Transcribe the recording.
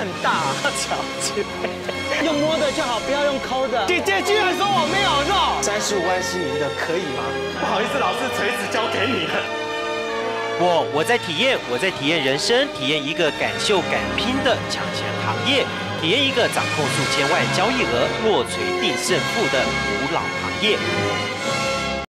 很大，小姐，用摸的就好，不要用抠的。姐姐居然说我没有肉，35万是您的，可以吗？ 不好意思，老师，锤子交给你了。 我在体验人生，体验一个敢秀敢拼的抢钱行业，体验一个掌控数千万交易额、落锤定胜负的古老行业。